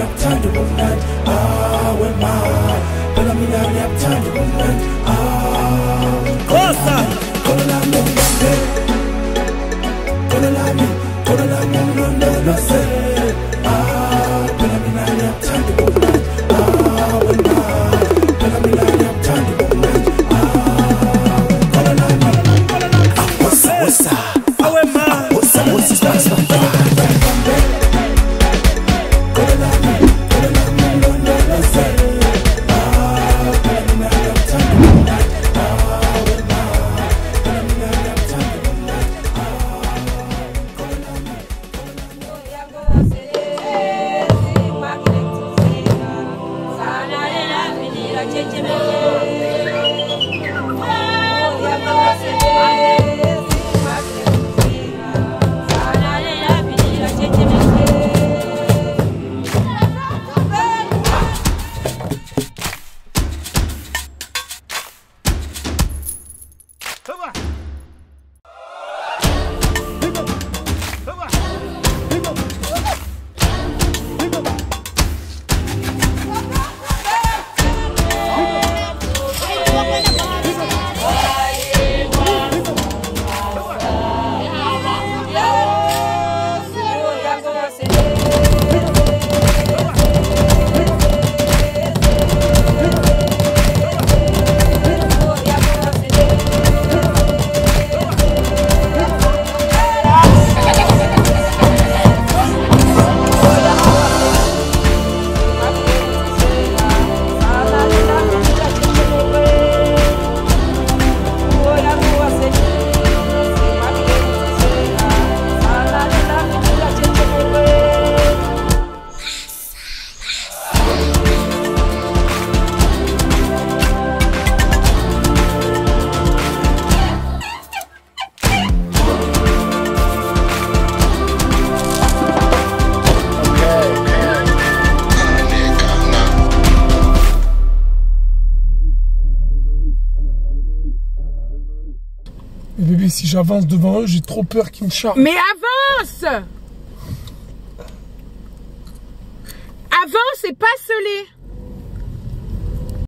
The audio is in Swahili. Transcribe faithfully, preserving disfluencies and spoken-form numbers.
yaptanda bundan awe ma Bala mina yaptanda bundan ah Kosa Kola la mi Kola la mi Kola la mi no no no se ah Bala mina yaptanda bundan awe ma Bala mina yaptanda bundan ah Kola la mi Kola la mi Kosa kosa awe ma Kosa kosa start start Bébé, si j'avance devant eux, j'ai trop peur qu'ils me chargent. Mais avance! Avance et passe-les!